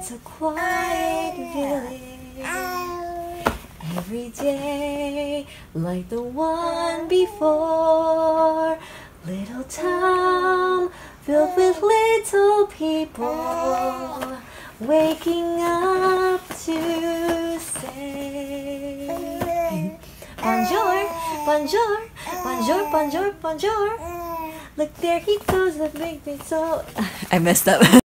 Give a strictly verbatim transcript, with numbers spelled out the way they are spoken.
It's a quiet village. Every day, like the one before. Little town filled with little people, waking up to say bonjour, bonjour, bonjour, bonjour, bonjour. Look, there he goes, the big big soul. I messed up.